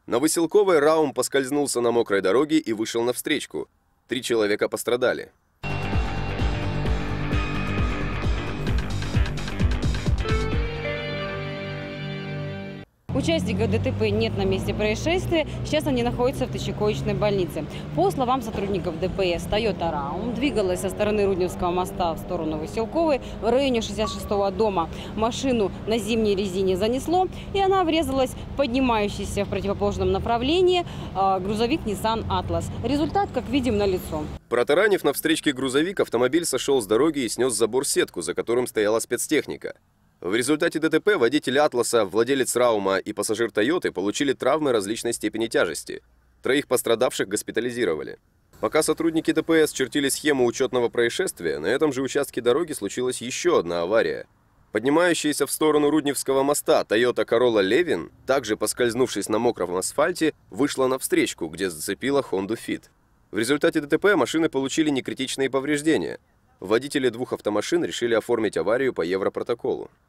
На Василковой Раум поскользнулся на мокрой дороге и вышел на встречку. 3 человека пострадали. Участников ДТП нет на месте происшествия. Сейчас они находятся в тычековичной больнице. По словам сотрудников ДПС, Toyota Raum двигалась со стороны Рудневского моста в сторону Василковой в районе 66-го дома. Машину на зимней резине занесло, и она врезалась в поднимающийся в противоположном направлении грузовик Nissan Atlas. Результат, как видим, налицо. Протаранив на встречке грузовик, автомобиль сошел с дороги и снес забор сетку, за которым стояла спецтехника. В результате ДТП водитель «Атласа», владелец «Раума» и пассажир «Тойоты» получили травмы различной степени тяжести. 3 пострадавших госпитализировали. Пока сотрудники ДПС чертили схему учетного происшествия, на этом же участке дороги случилась еще одна авария. Поднимающаяся в сторону Рудневского моста «Тойота Королла Левин», также поскользнувшись на мокром асфальте, вышла на встречку, где зацепила Хонду Фит. В результате ДТП машины получили некритичные повреждения. Водители 2 автомашин решили оформить аварию по европротоколу.